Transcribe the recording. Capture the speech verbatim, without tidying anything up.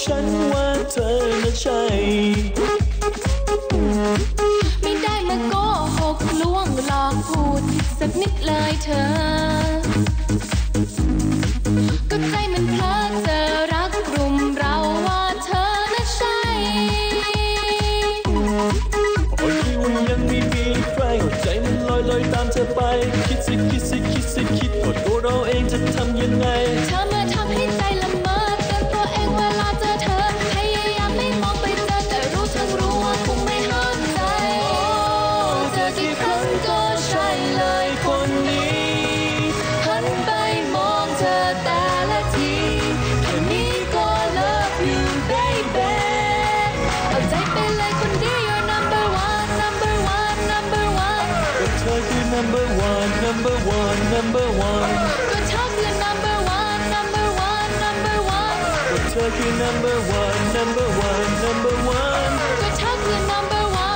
ฉันว่าเธอน่ะใช่ไม่ได้มาโกหกลวงหลอกพูดสักนิดเลยเธอก็ใจมันเพลิดเจอรักกลุ่มเราว่าเธอน่ะใช่โอ้ยว่ายังไม่มีใครใจมันลอยลอยตามเธอไปคิดสิคิดสิคิดสิคิดว่าตัวเราเองจะทำยังไงเธอมาทำให้ใจละเมอเตือนตัวเองเวลาเจอเธอพยายามไม่มองไปเจอแต่รู้ทั้งรู้ว่าคงไม่เข้าใจเจอกี่ครั้งก็ใช่เลยคนนี้หันไปมองเธอแต่ละทีแค่นี้ก็ love you baby เอาใจไปเลยคนดี you're number one number one number one ก็เธอคือ number one number one number one ก็เธอคือ number one number one number one ก็เธอคือ number one number one number one ก็เธอคือ number one